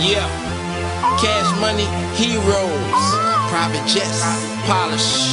Yeah, cash money, heroes, private jets, polish.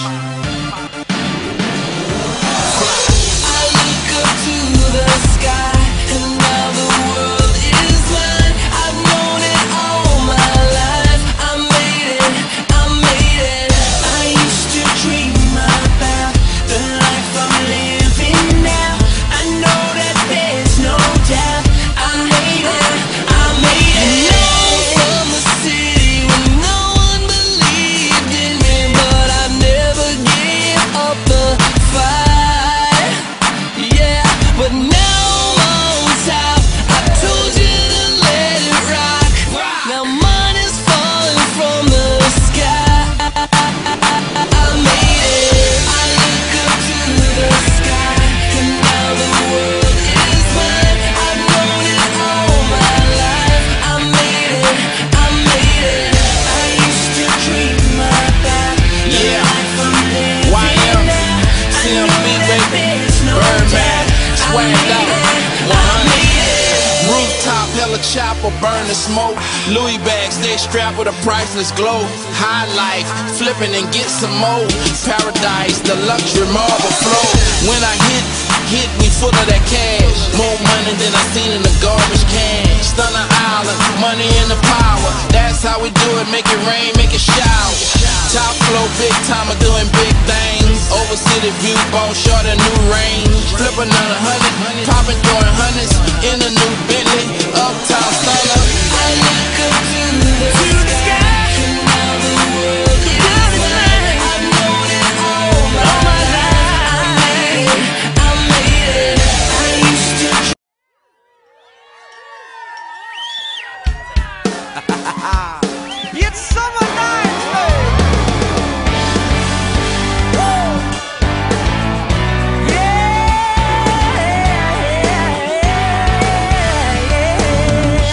I look up to the sky, and now the world is mine. I've known it all my life. I made it, I made it. I used to dream about the life I'm living now. I know that there's no doubt. I made it, I made it. From the city when no one believed in me, but I never gave up the fight. Yeah, but now I'm on top. I told you to let it rock. Now money's falling from the sky. I made it. I look up to the sky, and now the world is mine. I've known it all my life. I made it, I made it. I used to dream about the Yeah. life I'm living YM, now. I know CMB, that baby, there's no Birdman, doubt. swagged out, 100. I made it. Rooftop, hella chopper, burn the smoke. Louis bags, they strapped with a priceless glow. High life, flipping and get some more. Paradise, the luxury marble flow. When I hit me full of that cash. More money than I seen in the garbage can. Stunner Island, money in the power. That's how we do it, make it rain, make it shower. Top flow, big timer, doing big things. Over city view, ball short a new range. Flip another 100, popping, throwing hundreds in a new Bentley. Uptown stunner. I look up to the sky, and now the world is mine. I've known it all my life. I made it, I made it. I used to It's summer nights, babe. Woo! Yeah.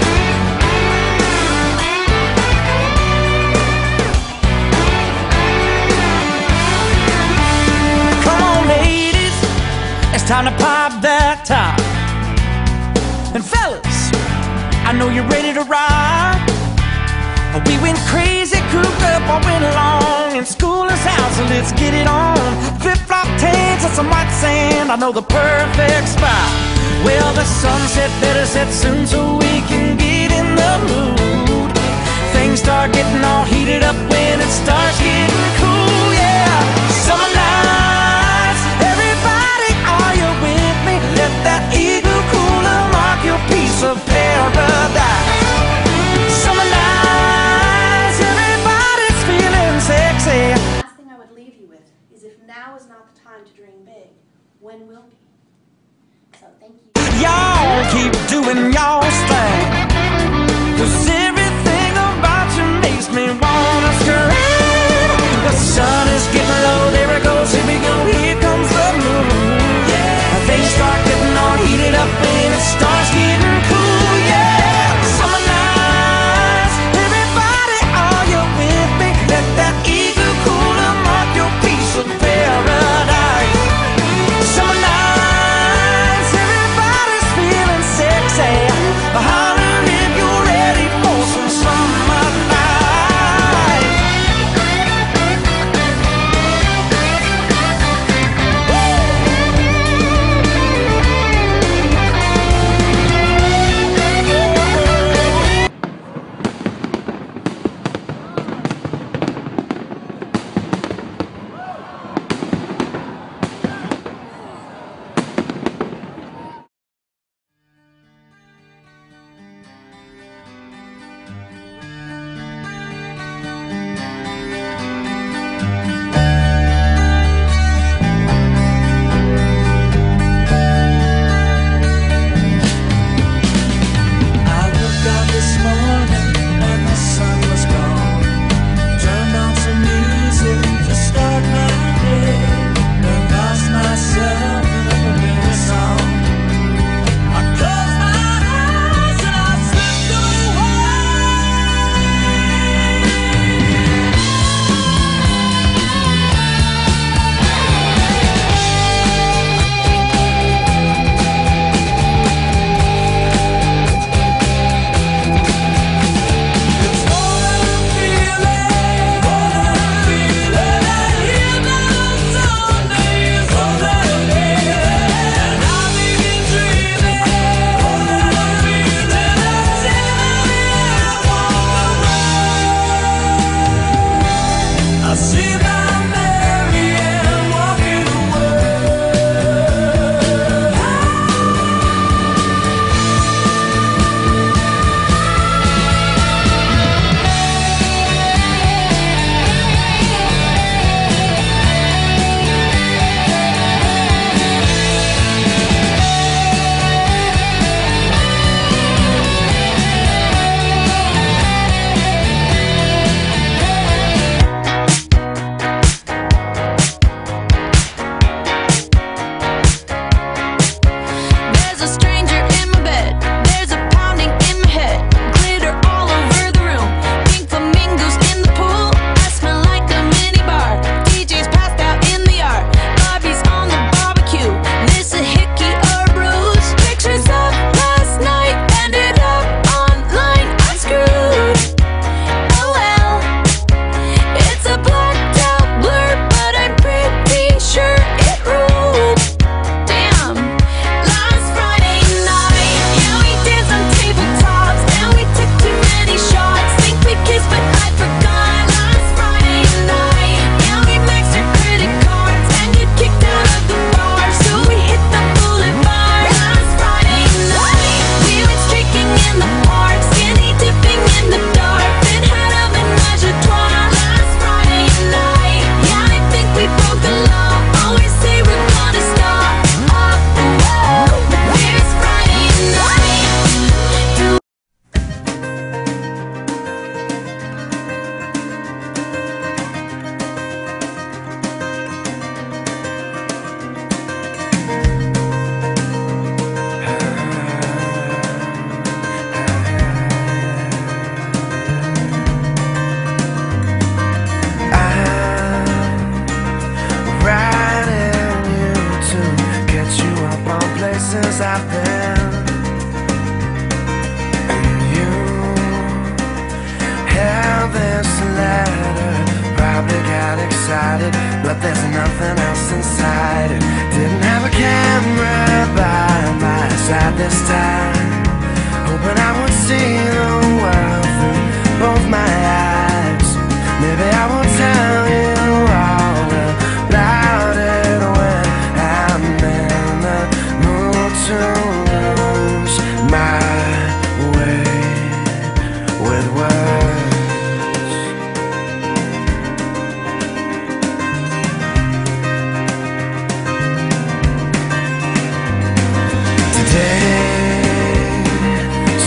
Come on, ladies, it's time to pop that top. And fellas, I know you're ready to ride. We went crazy, cooped up all winter long, and school is out, so let's get it on. Flip-flop tanks and some white sand, I know the perfect spot. Well, the sunset better set soon so we can get in the mood. Things start getting all heated up when it starts getting cool, yeah. Summer nights, everybody, are you with me? Let that igloo cooler mark your piece of paradise. Summer nights, everybody's feeling sexy. Last thing I would leave you with is, if now is not the time to dream big, when will be? So thank you. Y'all keep doing y'all's thing, 'cause everything about you makes me wanna scream. The sun is getting low, there it goes, here we go, here comes the moon. Yeah, things start getting all heated up when it starts getting cool, yeah. Summer nights, everybody, are you with me? Let that igloo cooler mark your piece of paradise. Summer nights, everybody's feeling sexy.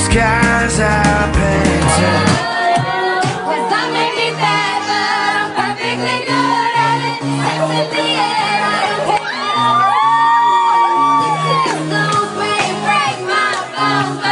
skies are painted. Cause I may be bad, but I'm perfectly good at it. It's in the air, I don't care. Don't break my bones.